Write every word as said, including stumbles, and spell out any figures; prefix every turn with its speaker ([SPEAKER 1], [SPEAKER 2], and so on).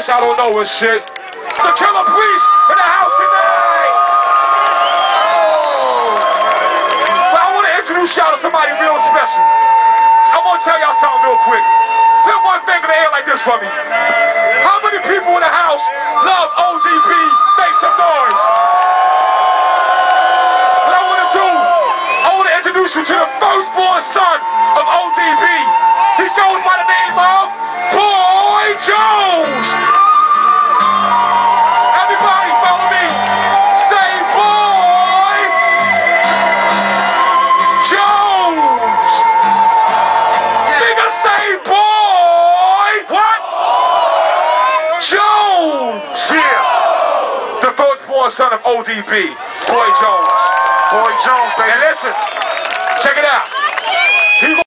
[SPEAKER 1] case y'all don't know and shit. The Killer Priest in the house tonight. Oh. But I want to introduce y'all to somebody real special. I want to tell y'all something real quick. Put one finger in the air like this for me. How many people in the house love O D B? Make some noise. What I want to do, I want to introduce you to the firstborn son of O D B. He goes by the name of Boy Jones. Everybody follow me. Say Boy Jones. They gonna say Boy what? Jones. Yeah. The firstborn son of O D B. Boy Jones.
[SPEAKER 2] Boy Jones, baby.
[SPEAKER 1] And listen, check it out. He